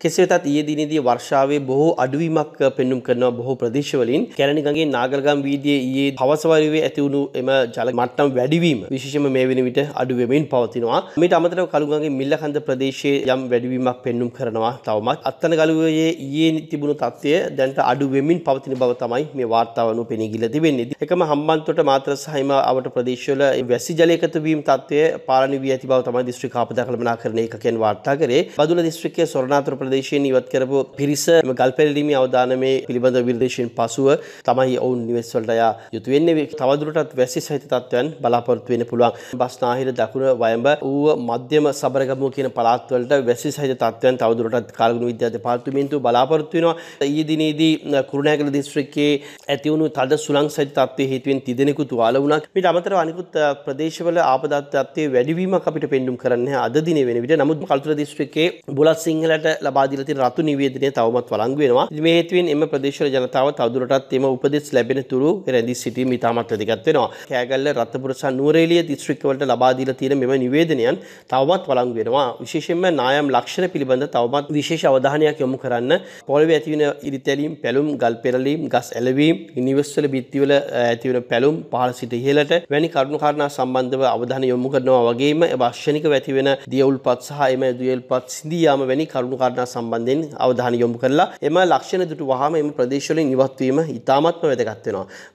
කෙසේ වෙතත් ඊයේ දිනේදී වර්ෂාවේ බොහෝ අඩුවීමක් පෙන්눔 කරනවා බොහෝ ප්‍රදේශවලින්. කැලණි ගඟේ නාගල්ගම් වීදියේ ඊයේ හවස වරුවේ ඇති වුණු එම ජල මට්ටම් වැඩිවීම විශේෂයෙන්ම මේ වෙන විට අඩු වෙමින් පවතිනවා. මීට අමතරව කළුගඟේ මිල්ලකන්ද ප්‍රදේශයේ යම් වැඩිවීමක් පෙන්눔 කරනවා. තවමත් අත්තනගලුවේ ඊයේ තිබුණු තත්ත්වය දැනට අඩු වෙමින් පවතින බව තමයි මේ වාර්තාව අනුව පෙනී ගිලා තිබෙන්නේ. එකම හම්බන්තොට මාතර සහ හිම අවට ප්‍රදේශවල වැසි ජල එකතු වීම තත්ත්වය පාලනය වී ඇති බව තමයි දිස්ත්‍රික් ආපදා කළමනාකරණ ඒකකයන් වාර්තා කරේ. බදුල්ල දිස්ත්‍රික්කයේ සොරණාතුර ප්‍රදේශයෙන් ඉවත් කරපු පිරිස ගල් පෙරළීමේ අවදානමේ පිළිබඳ විනිශ්චයෙන් පසුව තමයි ඔවුන් නිවෙස් වලට යා යුතු වෙන්නේ. තවදුරටත් වැසි සහිත තත්ත්වයන් බලාපොරොත්තු වෙන්න පුළුවන්. බස්නාහිර දකුණ වයඹ ඌව මධ්‍යම සබරගමුව කියන පළාත් වලට වැසි සහිත තත්ත්වයන් තවදුරටත් කාලගුණ විද්‍යා දෙපාර්තමේන්තුව බලාපොරොත්තු වෙනවා. ඊයේ දිනේදී කුරුණෑගල දිස්ත්‍රික්කයේ ඇති වුණු තද සුළං සහිත තත්ත්වයේ හේතුවෙන් තිදෙනෙකු තුවාල වුණා. ඊට අමතරව අනිකුත් ප්‍රදේශවල ආපදා තත්ත්වයේ වැඩිවීමක් අපිට පෙන්눔 කරන්නේ අද දිනේ වෙන විට. නමුත් කළුතර දිස්ත්‍රික්කයේ බුලත් සිංහලට ලබා දීලා තියෙන රතු නිවේදනය තවමත් වළංගු වෙනවා. මේ හේතුවෙන් එම ප්‍රදේශවල ජනතාව තවදුරටත් එම උපදෙස් ලැබෙන තුරු රැඳී සිටීම ඉතාමත් වැදගත් වෙනවා. කෑගල්ල රත්නපුර සහ නුවරඑළිය දිස්ත්‍රික්කවලට ලබා දීලා තියෙන මෙම නිවේදනයන් තවමත් වළංගු වෙනවා. විශේෂයෙන්ම නායම් ලක්ෂණ පිළිබඳ තවමත් විශේෂ අවධානයක් යොමු කරන්න. පොළවේ ඇති වෙන ඉරිතැලීම්, පැලුම්, ගල් පෙරලීම්, ගස් ඇලවීම්, නිවෙස්වල බිත්තිවල ඇති වෙන පැලුම් පහළ සිට ඉහළට වැනි කරුණු කාරණා සම්බන්ධව අවධානය යොමු කරනවා වගේම වාර්ෂණිකව ඇති වෙන දියවුල්පත් සහ එම දියවුල්පත් සිඳී යාම වැනි කරුණු කාරණා සම්බන්ධයෙන් අවධානය යොමු කරලා එම ලක්ෂණ දුටු වහාම එම ප්‍රදේශවලින් ඉවත් වීම ඉතාමත්ම වැදගත් වෙනවා.